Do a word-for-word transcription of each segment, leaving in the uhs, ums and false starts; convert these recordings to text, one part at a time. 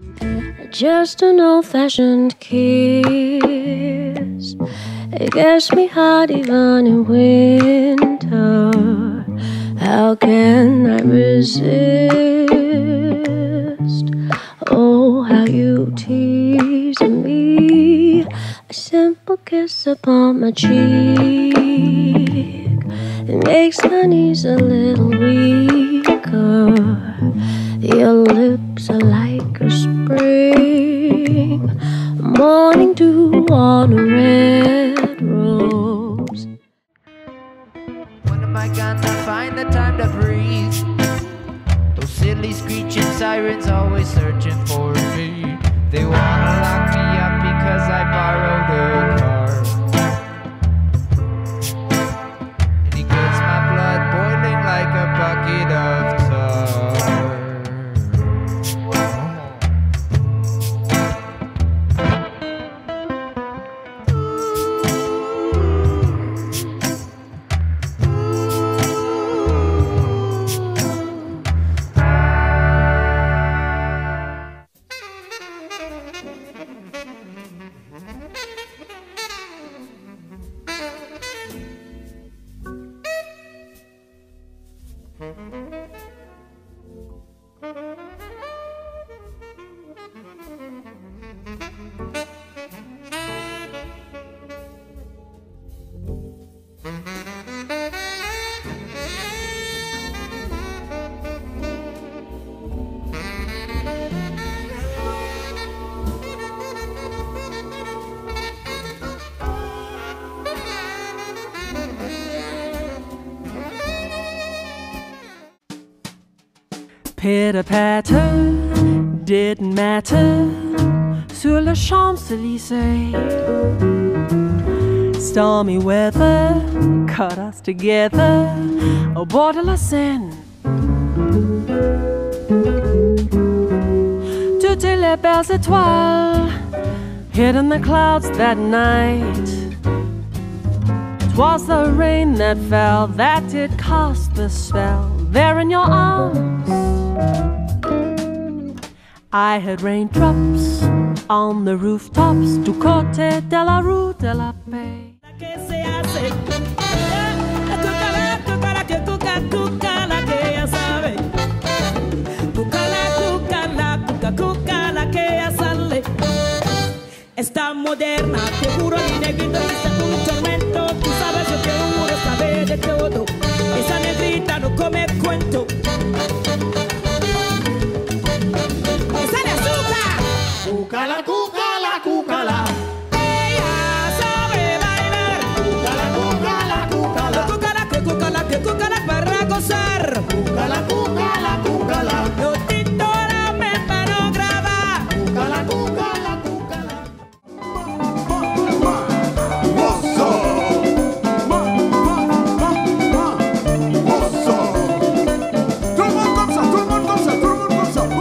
Just an old-fashioned kiss. It gets me hot even in winter. How can I resist? Oh, how you tease me. A simple kiss upon my cheek. It makes my knees a little weaker. Your lips are like a spring morning dew on a red rose. When am I gonna find the time to breathe? Those silly screeching sirens always searching for me. They wanna lock me up because I borrowed a car. And he gets my blood boiling like a bucket of tar. Pitter-patter, didn't matter sur le Champs-Élysées. Stormy weather caught us together au bord de la Seine. Toutes les belles étoiles hid in the clouds that night. It was the rain that fell that did cast the spell there in your arms. I heard raindrops on the rooftops du côté de la rue de la Paix. Está moderna, te juro mi negrito, es un tormento. Tú sabes lo que uno sabe de todo. Esa negrita no come cuento. Cúcala, cúcala, cúcala. Ella sabe bailar. Cúcala, cúcala, cúcala. Cúcala, que cúcala, que cúcala para gozar. Cúcala, cúcala, cúcala. Yo tintorame para grabar. Cúcala, cúcala, cúcala. Mozo. Mozo. Tout le monde comme ça, tout le monde comme ça, tout le monde comme ça.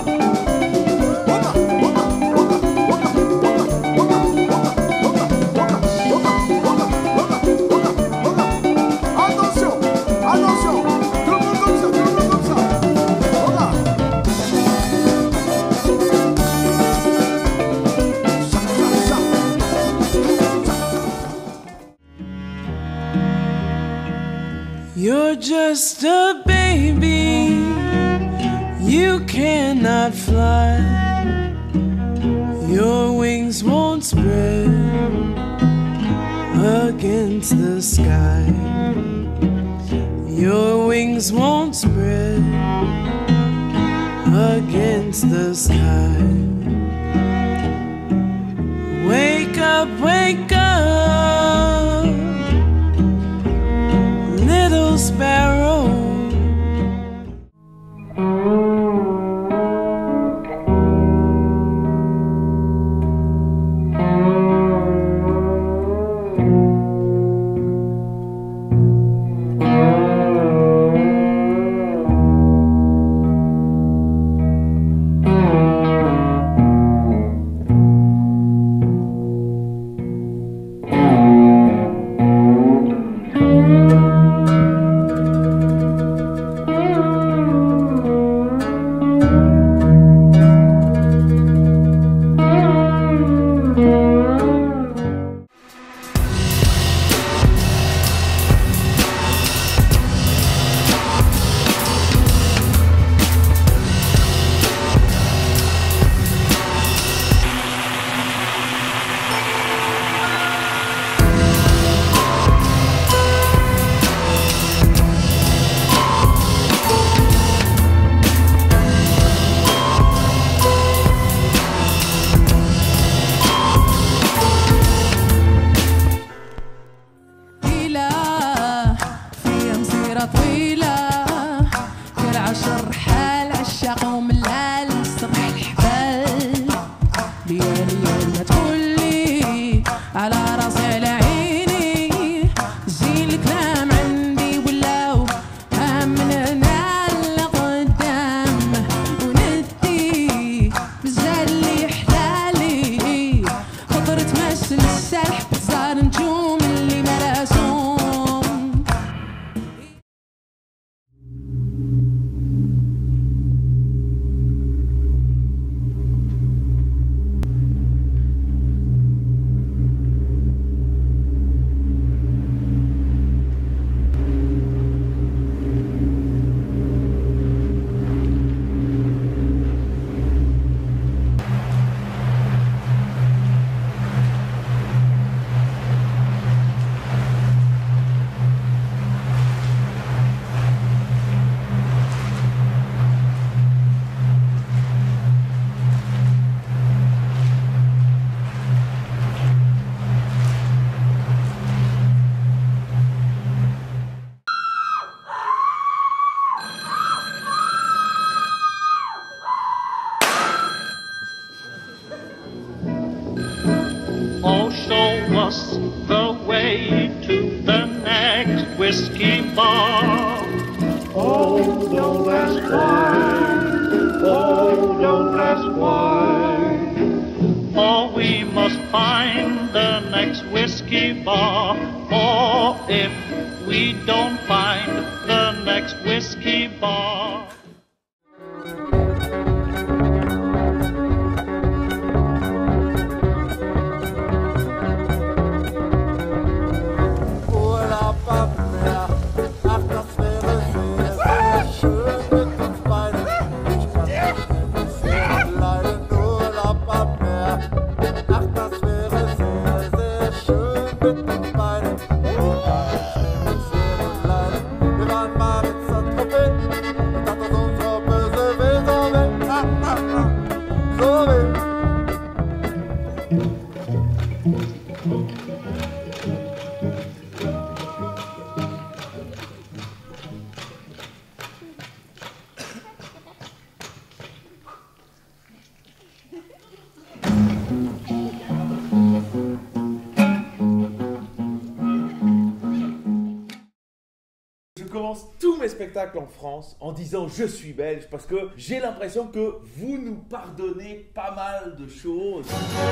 You're just a baby, you cannot fly. Your wings won't spread against the sky. Your wings won't spread against the sky. Wake up, wake up, little sparrow. whiskey bar. Oh, don't ask why, oh, don't ask why. For we must find the next whiskey bar, or if we don't find the next whiskey bar. Je commence tous mes spectacles en France en disant je suis belge parce que j'ai l'impression que vous nous pardonnez pas mal de choses.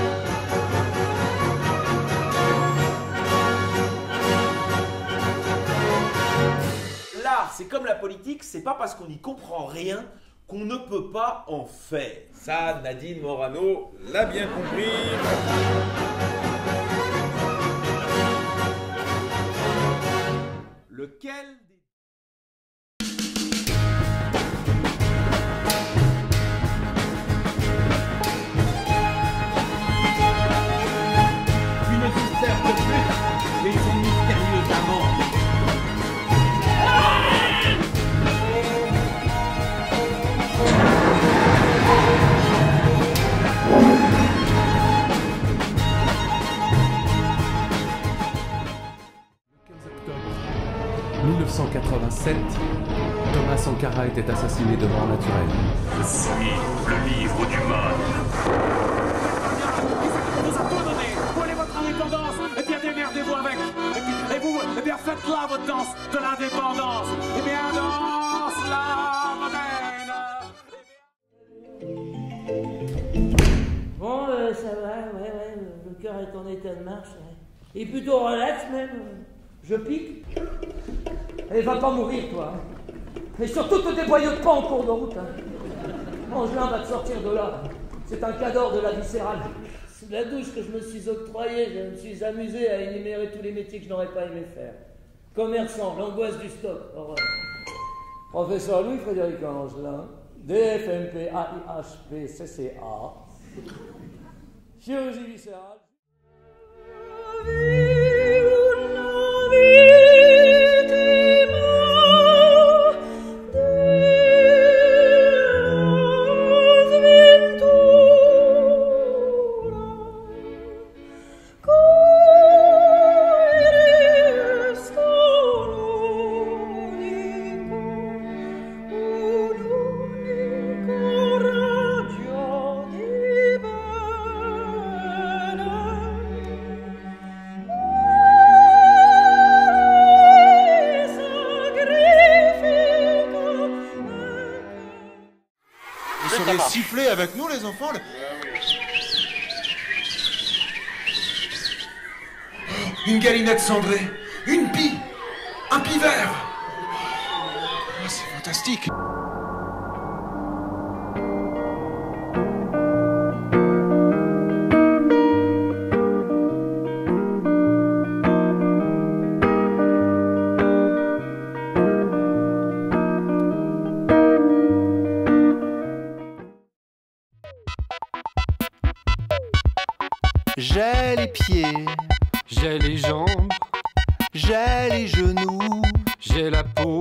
L'art, c'est comme la politique, c'est pas parce qu'on n'y comprend rien qu'on ne peut pas en faire. Ça, Nadine Morano l'a bien compris. Lequel des... Une mystère de pute et son mystérieux amant. mille neuf cent quatre-vingt-sept, Thomas Sankara était assassiné de mort naturelle. Je suis le livre du mal. On vous a tout donné. Prenez votre indépendance et bien démerdez-vous avec. Et, puis, et vous, eh bien faites là votre danse de l'indépendance. Et bien danse la moderne. Bon, euh, ça va, ouais, ouais, le cœur est en état de marche. Ouais. Et plutôt relax même. Je pique. Et va pas mourir, toi. Et surtout te débrouille pas en cours de route. Hein. Angelin va te sortir de là. C'est un cadeau de la viscérale. Sous la douche que je me suis octroyé, je me suis amusé à énumérer tous les métiers que je n'aurais pas aimé faire. Commerçant, l'angoisse du stock, horreur. Professeur Louis-Frédéric Angelin, D F M P A I H P C C A. Chirurgie viscérale. Vous serez sifflés avec nous, les enfants. Oh, une galinette cendrée, une pie, un pivert. Oh, c'est fantastique. J'ai les pieds, J'ai les jambes, j'ai les genoux, j'ai la peau,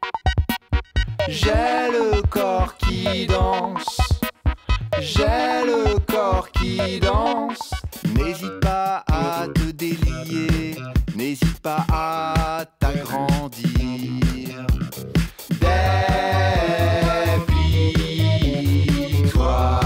j'ai le corps qui danse, j'ai le corps qui danse. N'hésite pas à te délier, n'hésite pas à t'agrandir. Déplie-toi.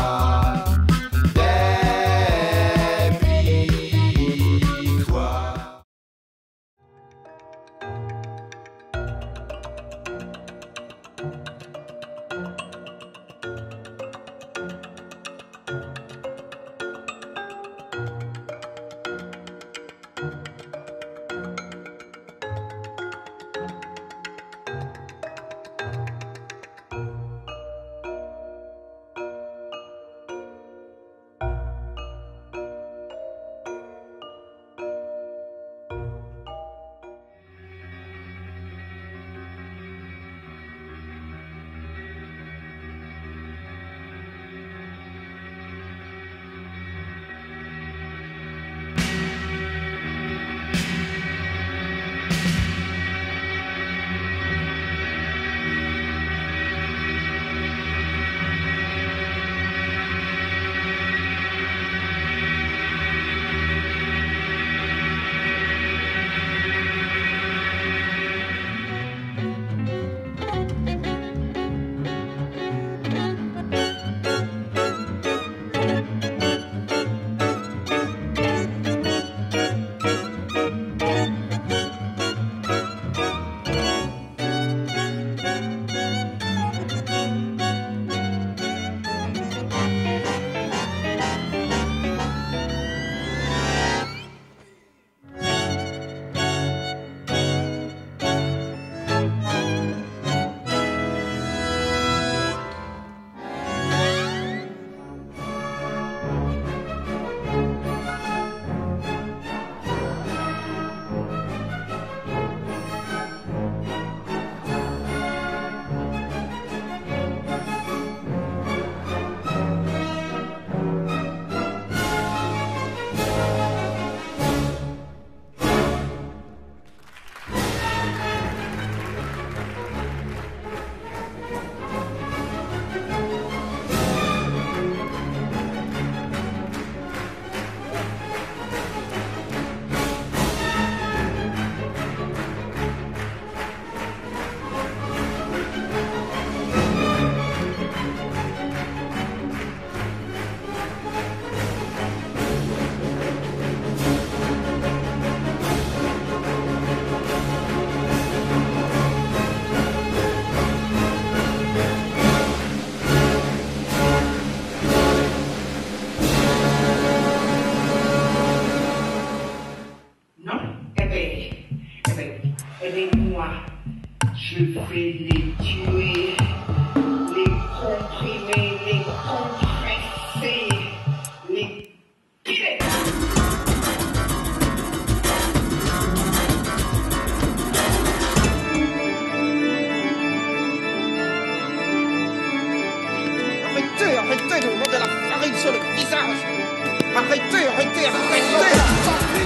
moi, je vais les tuer, les comprimer, les compresser, les tuer. Arrêtez, arrêtez de me mettre de la farine sur le visage. Arrêtez, arrêtez, arrêtez.